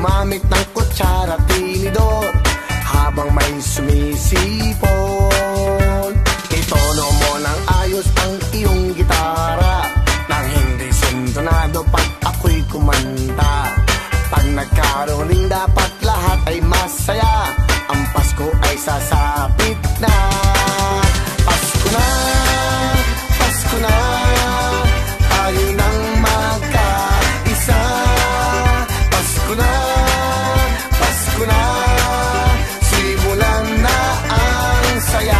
gumamit ng kutsara at tinidor habang may sumisipon. Itono mo ng ayos ang iyong gitara nang hindi sintonado pag ako'y kumanta. Pag nagkaroon rin dapat lahat ay masaya, ang Pasko ay sasapit na. Pasko na, Pasko na, tayo nang magkaisa. Pasko na, Pasko na, simulan na ang saya.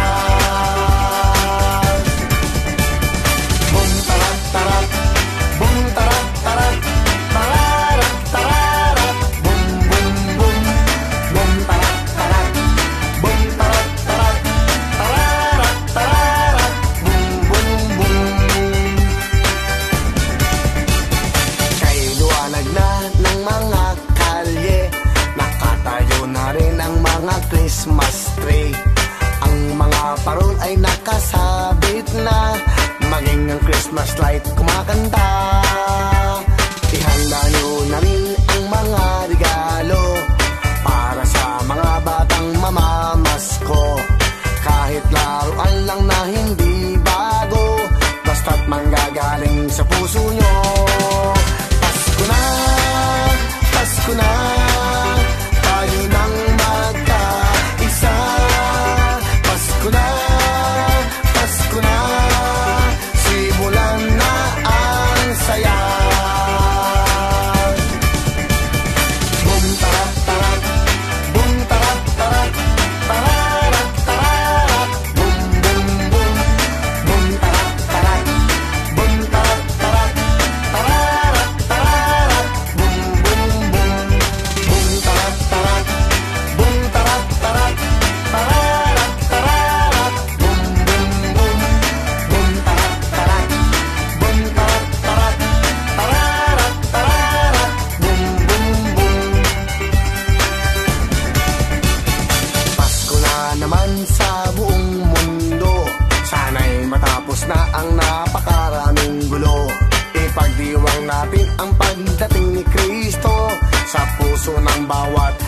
Bum tarat tarat, bum tarat tarat, tararat tararat, bum bum bum, bum tarat tarat, bum tarat tarat, tararat tararat, bum bum bum. Kay liwanag na ng mga kalye, nakatayo na rin ang mga Christmas tree. Ang mga parol ay nakasabit na, maging ang Christmas light kumakanta. Ihanda nyo na rin ang mga regalo para sa mga batang mamamasko. Kahit laruan lang na hindi bago, basta't manggagaling sa puso nyo. Pasko na, Pasko na, tayo nang magkaisa. Pasko na, Pasko na, simulan na ang saya. Bum tarat tarat, bum tarat tarat, tararat tararat, bum bum bum, bum tarat tarat, bum tarat tarat, tararat tararat, bum bum bum, bum tarat tarat, bum tarat tarat, tararat tararat, bum bum bum, bum tarat tarat, bum tarat tarat, tararat tararat, bum bum bum. Pasko na naman sa buong mundo, sana'y matapos na ang napakaraming gulo. Ipagdiwang natin ang pagdating ni Kristo sa puso ng bawat